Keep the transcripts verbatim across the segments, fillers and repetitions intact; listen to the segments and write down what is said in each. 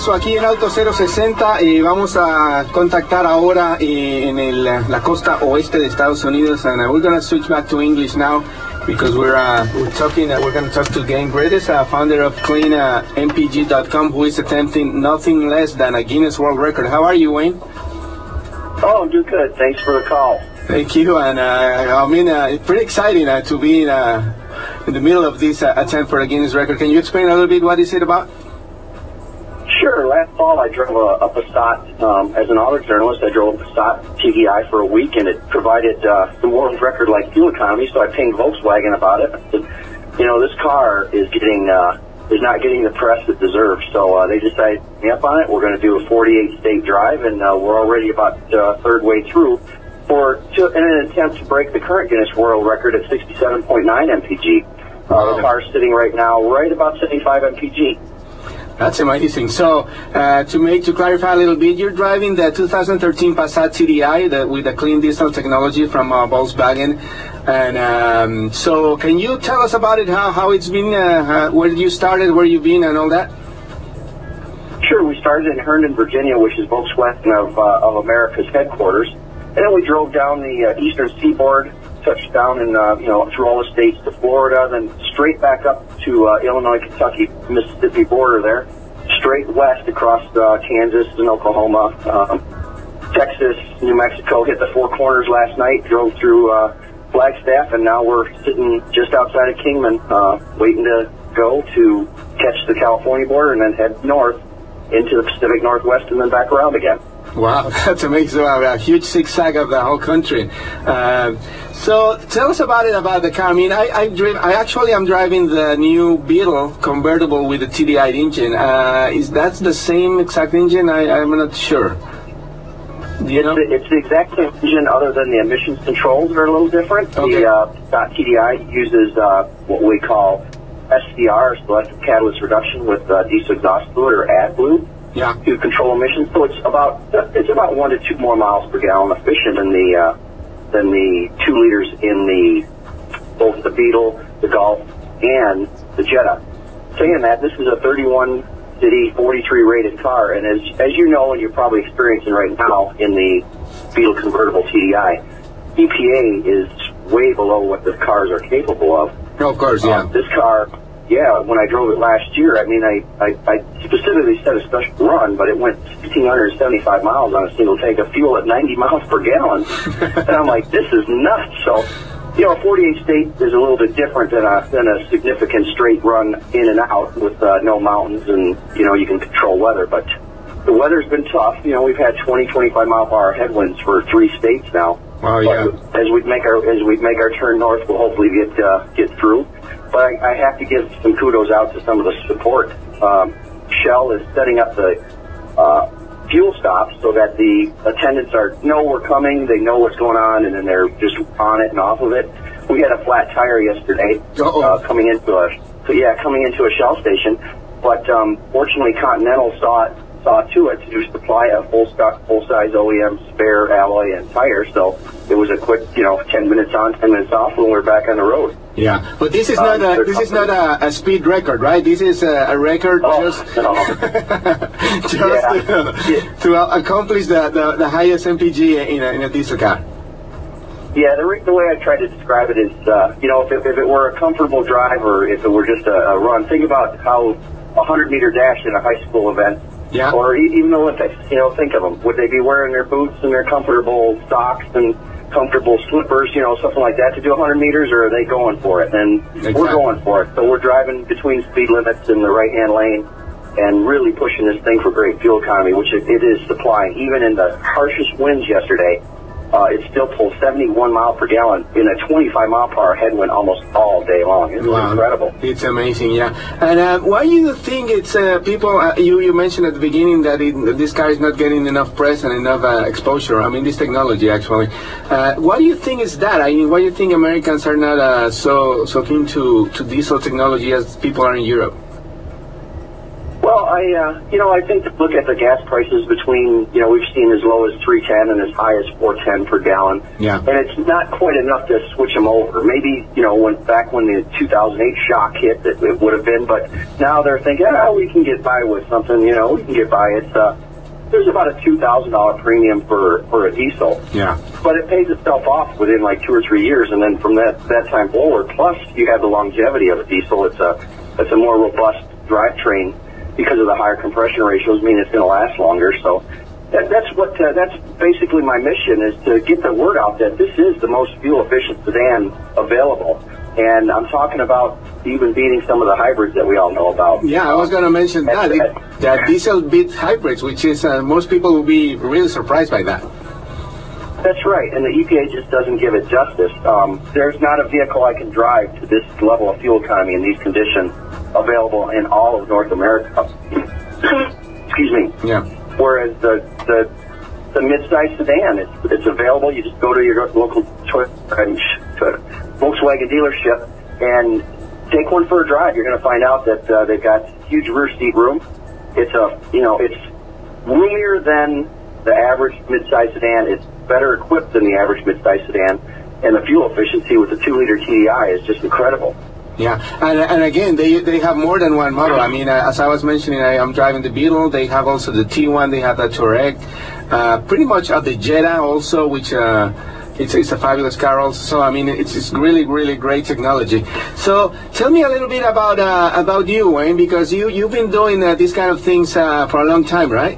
regreso aquí en Auto cero sesenta. Eh, vamos a contactar ahora eh, en el, la costa oeste de Estados Unidos, and uh, we're going to switch back to English now because we're uh, we're talking. Uh, we're going to talk to Wayne Gredes, uh, founder of Clean M P G dot com, who is attempting nothing less than a Guinness World Record. How are you, Wayne? Oh, I'm doing good. Thanks for the call. Thank you, and uh, I mean, uh, it's pretty exciting uh, to be in, uh, in the middle of this uh, attempt for a Guinness record. Can you explain a little bit what is it about? Sure. Last fall, I drove a, a Passat. Um, as an auto journalist, I drove a Passat T D I for a week, and it provided uh, the world record-like fuel economy. So I pinged Volkswagen about it. I said, you know, this car is getting uh, is not getting the press it deserves. So uh, they decided to me up on it. We're going to do a forty-eight state drive, and uh, we're already about uh, third way through. For to, in an attempt to break the current Guinness World Record at sixty-seven point nine M P G. Uh, wow. The car's sitting right now right about seventy-five M P G. That's amazing. So, uh, to make to clarify a little bit, you're driving the two thousand thirteen Passat T D I the, with the clean diesel technology from uh, Volkswagen, and um, so can you tell us about it? How how it's been? Uh, uh, where you started, where you've been, and all that? Sure. We started in Herndon, Virginia, which is Volkswagen of uh, of America's headquarters. And then we drove down the uh, eastern seaboard, touched down in, uh, you know, through all the states to Florida, then straight back up to uh, Illinois, Kentucky, Mississippi border there, straight west across uh, Kansas and Oklahoma, um, Texas, New Mexico, hit the Four Corners last night, drove through uh, Flagstaff, and now we're sitting just outside of Kingman, uh, waiting to go to catch the California border and then head north into the Pacific Northwest and then back around again. Wow, that's amazing. A huge zigzag of the whole country. Uh, so tell us about it, about the car. I mean, I I, drive, I actually am driving the new Beetle convertible with the T D I engine. Uh, is that the same exact engine? I, I'm not sure. Do you it's, know? the, it's the exact same engine other than the emissions controls are a little different. Okay. The uh, T D I uses uh, what we call S C R, selective catalyst reduction, with uh, diesel exhaust fluid, or AdBlue. Yeah. To control emissions, so it's about it's about one to two more miles per gallon efficient than the uh, than the two liters in the both the Beetle, the Golf, and the Jetta. Saying that, this is a thirty-one city, forty-three rated car, and as as you know, and you're probably experiencing right now in the Beetle convertible T D I, E P A is way below what the cars are capable of. Of course, yeah. Um, this car. Yeah, when I drove it last year, I mean, I, I, I specifically set a special run, but it went one thousand six hundred seventy-five miles on a single tank of fuel at ninety miles per gallon. And I'm like, this is nuts. So, you know, a forty-eight state is a little bit different than a, than a significant straight run in and out with uh, no mountains, and, you know, you can control weather. But the weather's been tough. You know, we've had twenty, twenty-five mile per hour headwinds for three states now. Oh, yeah. But as we make our as we make our turn north, we'll hopefully get uh, get through. But I, I have to give some kudos out to some of the support. Um, Shell is setting up the uh, fuel stops so that the attendants are know we're coming, they know what's going on, and then they're just on it and off of it. We had a flat tire yesterday uh, coming into a so yeah coming into a Shell station, but um, fortunately Continental saw it, saw to it to supply a full stock, full size O E M spare alloy and tire. So it was a quick, you know, ten minutes on, ten minutes off, when we're back on the road. Yeah, but this is um, not a this is not a, a speed record, right? This is a, a record oh, just no. just yeah. to, yeah. to accomplish the, the, the highest M P G in a, in a diesel car. Yeah, the, re the way I try to describe it is, uh, you know, if it, if it were a comfortable drive or if it were just a, a run, think about how a hundred meter dash in a high school event, yeah, or e even the Olympics. You know, think of them. Would they be wearing their boots and their comfortable socks and comfortable slippers, you know, something like that to do one hundred meters, or are they going for it? And exactly. We're going for it. So we're driving between speed limits in the right-hand lane and really pushing this thing for great fuel economy, which it, it is supplying. Even in the harshest winds yesterday, uh, it still pulled seventy-one miles per gallon in a twenty-five mile per hour headwind almost all day long. It's wow. incredible. It's amazing, yeah. And uh, why do you think it's uh, people, uh, you, you mentioned at the beginning that it, this car is not getting enough press and enough uh, exposure, I mean this technology actually. Uh, why do you think is that? I mean, why do you think Americans are not uh, so, so keen to, to diesel technology as people are in Europe? Well, I, I, uh, you know, I think to look at the gas prices between, you know, we've seen as low as three ten and as high as four ten per gallon. Yeah. And it's not quite enough to switch them over. Maybe, you know, when back when the two thousand eight shock hit, it, it would have been. But now they're thinking, ah, we can get by with something. You know, we can get by. It's uh, there's about a two thousand dollar premium for for a diesel. Yeah. But it pays itself off within like two or three years, and then from that that time forward, plus you have the longevity of a diesel. It's a it's a more robust drivetrain because of the higher compression ratios, mean it's going to last longer. So that, that's what uh, that's basically my mission, is to get the word out that this is the most fuel efficient sedan available. And I'm talking about even beating some of the hybrids that we all know about. Yeah, I was going to mention that. The, the diesel beat hybrids, which is, uh, most people will be really surprised by that. That's right, and the E P A just doesn't give it justice. Um, there's not a vehicle I can drive to this level of fuel economy in these conditions available in all of North America. Excuse me. Yeah. Whereas the the, the mid-size sedan, it's, it's available. You just go to your local Toyota, Volkswagen dealership and take one for a drive. You're going to find out that uh, they've got huge rear seat room. It's a, you know, it's roomier than the average mid-size sedan. It's better equipped than the average mid-size sedan, and the fuel efficiency with the two liter T D I is just incredible. Yeah, and, and again, they they have more than one model. I mean, uh, as I was mentioning, I, I'm driving the Beetle. They have also the T one. They have the Touareg. Uh, pretty much of the Jetta also, which uh, it's, it's a fabulous car also. So, I mean, it's, it's really, really great technology. So, tell me a little bit about uh, about you, Wayne, because you, you've been doing uh, these kind of things uh, for a long time, right?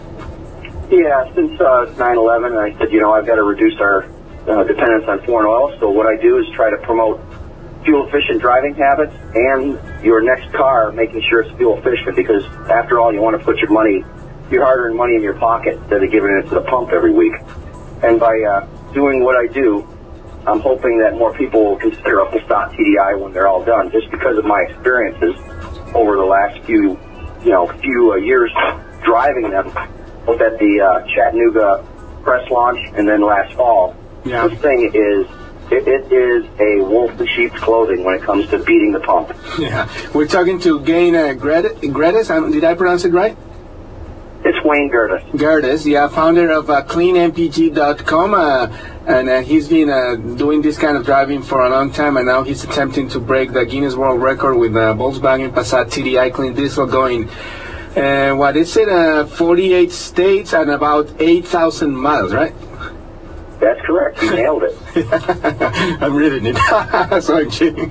Yeah, since uh, nine eleven, I said, you know, I've got to reduce our uh, dependence on foreign oil. So what I do is try to promote fuel-efficient driving habits and your next car, making sure it's fuel-efficient, because after all, you want to put your money, your hard-earned money in your pocket instead of giving it to the pump every week. And by uh, doing what I do, I'm hoping that more people will consider a full-stop T D I when they're all done, just because of my experiences over the last few, you know, few uh, years driving them, both at the uh, Chattanooga press launch and then last fall. Yeah. This thing is, it, it is a wolf in sheep's clothing when it comes to beating the pump. Yeah. We're talking to Gain uh, Gerdes. Um, did I pronounce it right? It's Wayne Gerdes. Gerdes, yeah, founder of uh, clean M P G dot com, uh, and uh, he's been uh, doing this kind of driving for a long time, and now he's attempting to break the Guinness World Record with uh, Volkswagen Passat T D I clean diesel, going, uh, what is it, uh, forty-eight states and about eight thousand miles, right? That's correct. You nailed it. I'm reading it. So I'm kidding.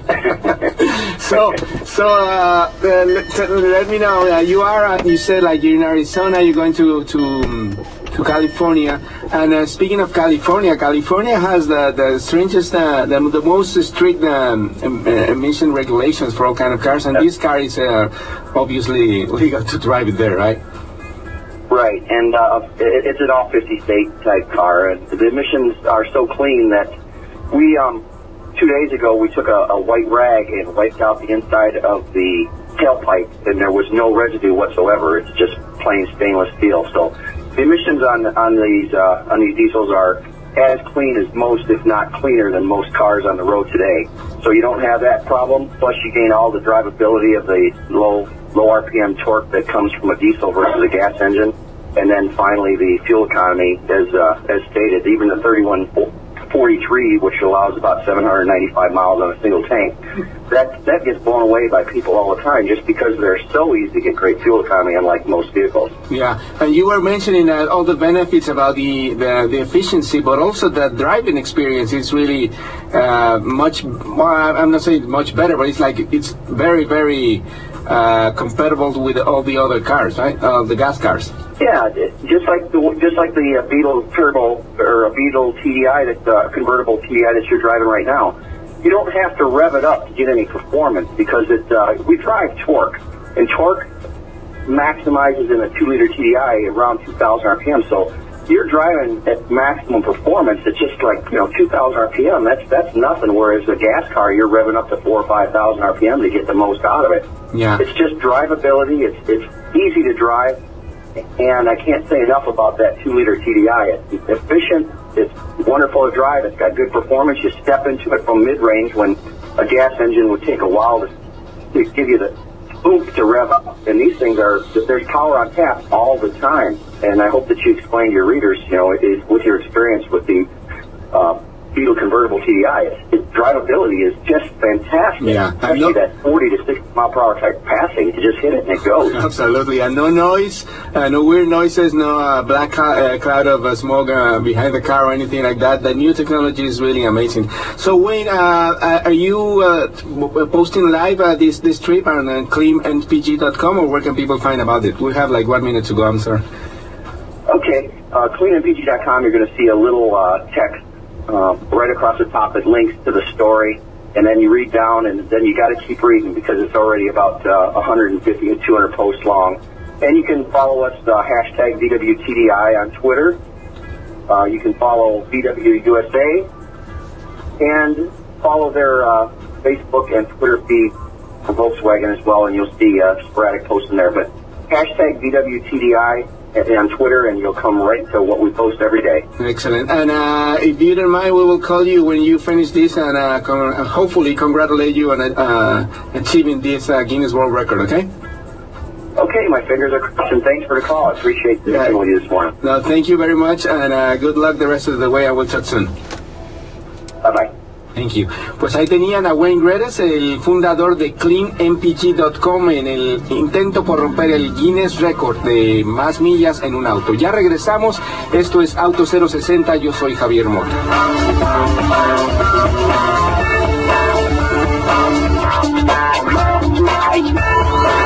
so, so uh, uh, let, let me know. Uh, you are. Uh, you said like you're in Arizona. You're going to to um, to California. And uh, speaking of California, California has the the strangest, uh, the the most strict um, emission regulations for all kind of cars. And this car is uh, obviously legal to drive it there, right? Right, and uh, it, it's an all fifty state type car, and the emissions are so clean that we, um, two days ago, we took a, a white rag and wiped out the inside of the tailpipe, and there was no residue whatsoever. It's just plain stainless steel. So the emissions on on these uh, on these diesels are as clean as most, if not cleaner than most cars on the road today. So you don't have that problem. Plus, you gain all the drivability of the low low R P M torque that comes from a diesel versus a gas engine. And then finally, the fuel economy, as uh, as stated, even the thirty-one forty-three, which allows about seven hundred ninety-five miles on a single tank, that that gets blown away by people all the time, just because they're so easy to get great fuel economy, unlike most vehicles. Yeah, and you were mentioning uh, all the benefits about the, the the efficiency, but also the driving experience is really uh, much. Well, I'm not saying much better, but it's like it's very very uh, compatible with all the other cars, right? Uh, the gas cars. Yeah, just like the just like the uh, Beetle Turbo or a Beetle T D I, that uh, convertible T D I that you're driving right now. You don't have to rev it up to get any performance, because it uh, we drive torque, and torque maximizes in a two liter T D I around two thousand R P M. So you're driving at maximum performance. It's just like, you know, two thousand R P M. That's that's nothing. Whereas a gas car, you're revving up to four or five thousand R P M to get the most out of it. Yeah, it's just drivability. It's it's easy to drive. And I can't say enough about that two liter T D I. It's efficient, it's wonderful to drive, it's got good performance. You step into it from mid-range when a gas engine would take a while to, to give you the oomph to rev up. And these things are, there's power on tap all the time. And I hope that you explain to your readers, you know, is, with your experience with the uh, Beetle convertible T D I, its drivability is just fantastic. Yeah, especially no, that forty to sixty mile per hour type passing. You just hit it and it goes. Absolutely, and no noise, uh, no weird noises, no uh, black uh, cloud of uh, smoke uh, behind the car or anything like that. The new technology is really amazing. So Wayne, uh, are you uh, posting live uh, this this trip on uh, clean N P G dot com, or where can people find about it? We have like one minute to go. I'm sorry. Okay, uh, clean N P G dot com. You're going to see a little uh, text. Uh, right across the top, it links to the story, and then you read down, and then you got to keep reading because it's already about uh, one hundred fifty to two hundred posts long. And you can follow us, uh, hashtag V W T D I on Twitter. Uh, you can follow V W U S A, and follow their uh, Facebook and Twitter feed for Volkswagen as well, and you'll see uh, sporadic posts in there. But hashtag V W T D I on Twitter, and you'll come right to what we post every day. Excellent. And uh, if you don't mind, we will call you when you finish this, and uh, con hopefully congratulate you on uh, achieving this uh, Guinness World Record, okay? Okay, my fingers are crossed, and thanks for the call. I appreciate speaking yeah. with you this morning. No, thank you very much, and uh, good luck the rest of the way. I will talk soon. Bye-bye. Thank you. Pues ahí tenían a Wayne Gredes, el fundador de clean N P G dot com, en el intento por romper el Guinness Record de más millas en un auto. Ya regresamos. Esto es Auto cero sesenta. Yo soy Javier Mota. Bye.